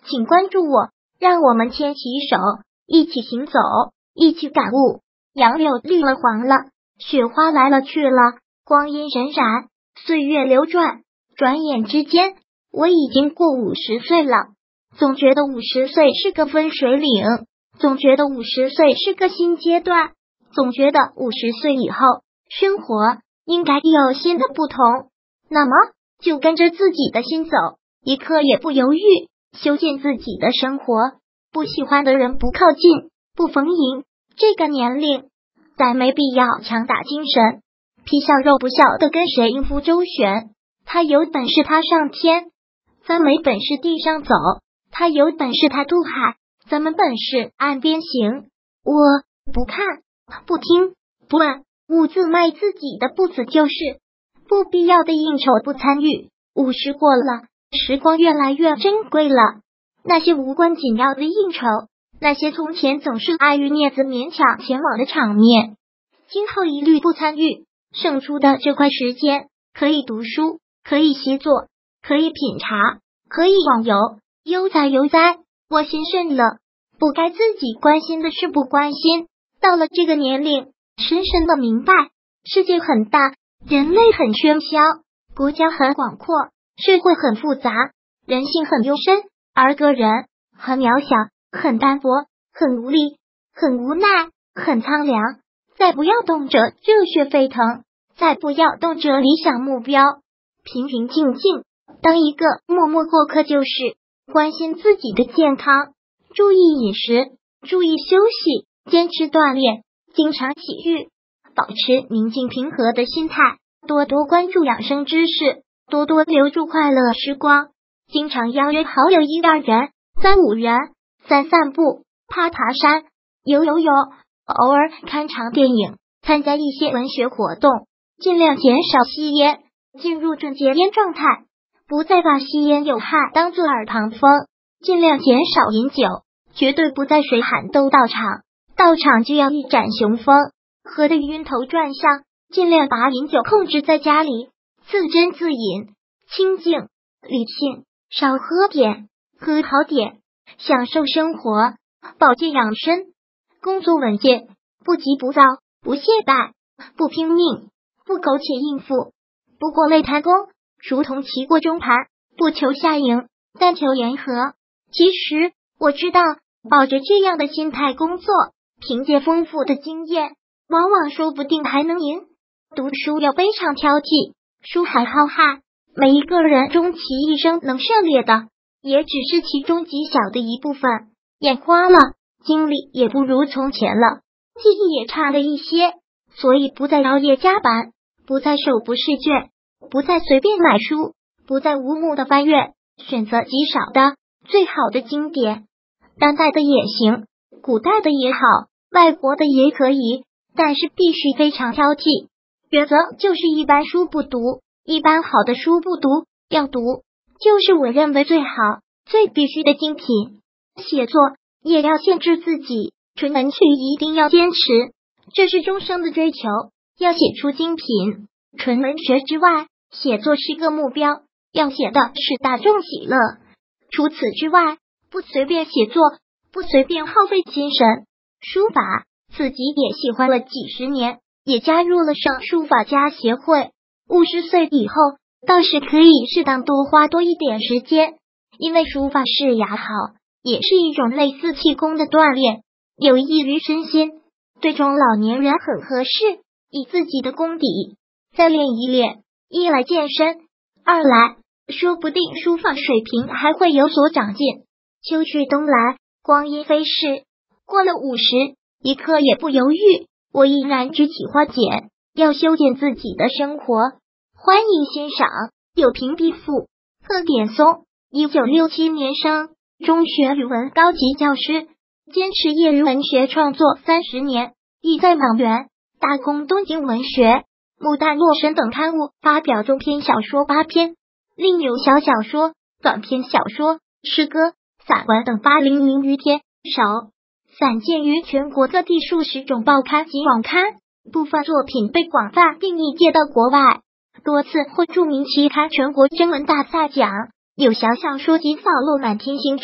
请关注我，让我们牵起手，一起行走，一起感悟。杨柳绿了黄了，雪花来了去了，光阴荏苒，岁月流转，转眼之间，我已经过50岁了。总觉得50岁是个分水岭，总觉得50岁是个新阶段，总觉得50岁以后，生活应该有新的不同。那么，就跟着自己的心走，一刻也不犹豫，修建自己的生活。不喜欢的人不靠近，不逢迎。这个年龄，再没必要强打精神，皮笑肉不笑的跟谁应付周旋。他有本事他上天，咱没本事地上走；他有本事他渡海，咱们本事岸边行。我不看，不听，不问，勿自卖自己的不死就是。不必要的应酬不参与。50过了，时光越来越珍贵了。那些无关紧要的应酬，那些从前总是碍于面子勉强前往的场面，今后一律不参与。剩出的这块时间，可以读书，可以习作，可以品茶，可以网游，悠哉悠哉。我心慎了，不该自己关心的事不关心。到了这个年龄，深深的明白，世界很大，人类很喧嚣，国家很广阔，社会很复杂，人性很幽深，而个人很渺小，很单薄，很无力，很无奈，很苍凉。再不要动辄热血沸腾，再不要动辄理想目标，平平静静当一个默默过客就是。关心自己的健康，注意饮食，注意休息，坚持锻炼，经常体育，保持宁静平和的心态，多多关注养生知识，多多留住快乐时光。经常邀约好友1、2人、3、5人，散散步，爬山，游泳，偶尔看场电影，参加一些文学活动，尽量减少吸烟，进入准戒烟状态，不再把吸烟有害当作耳旁风，尽量减少饮酒，绝对不在水喊都到场，到场就要一展雄风，喝得晕头转向，尽量把饮酒控制在家里，自斟自饮，清静理性，少喝点，喝好点，享受生活，保健养生，工作稳健，不急不躁，不懈怠，不拼命，不苟且应付，不过累贪功，如同棋过中盘，不求下赢，但求言和。其实我知道，抱着这样的心态工作，凭借丰富的经验，往往说不定还能赢。读书要非常挑剔，书海浩瀚，每一个人终其一生能涉猎的，也只是其中极小的一部分。眼花了，精力也不如从前了，记忆也差了一些，所以不再熬夜加班，不再手不释卷，不再随便买书，不再无目的翻阅，选择极少的最好的经典，当代的也行，古代的也好，外国的也可以，但是必须非常挑剔。原则就是一般书不读，一般好的书不读，要读就是我认为最好最必须的精品。写作也要限制自己，纯文学一定要坚持，这是终生的追求，要写出精品。纯文学之外，写作是个目标，要写的是大众喜乐。除此之外，不随便写作，不随便耗费精神。书法自己也喜欢了几十年，也加入了省书法家协会。50岁以后，倒是可以适当多花多一点时间，因为书法是牙好，也是一种类似气功的锻炼，有益于身心，对中老年人很合适。以自己的功底再练一练，一来健身，二来说不定书法水平还会有所长进。秋去冬来，光阴飞逝，过了50，一刻也不犹豫，我毅然举起花剪，要修剪自己的生活。欢迎欣赏有评必赋，贺典松，1967年生，中学语文高级教师，坚持业余文学创作30年，亦在莽原、大公东京文学、牡丹洛神等刊物发表中篇小说8篇，另有小小说、短篇小说、诗歌、散文等800余篇，手散见于全国各地数十种报刊及网刊，部分作品被广泛并译介到国外，多次获著名期刊全国征文大赛奖。有小小说集《扫落满天星辰》，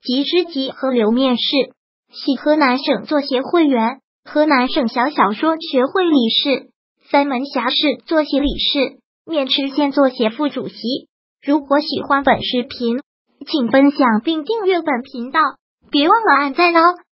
及诗集和留面试，系河南省作协会员，河南省小小说学会理事，三门峡市作协理事，渑池县作协副主席。如果喜欢本视频，请分享并订阅本频道，别忘了按赞哦。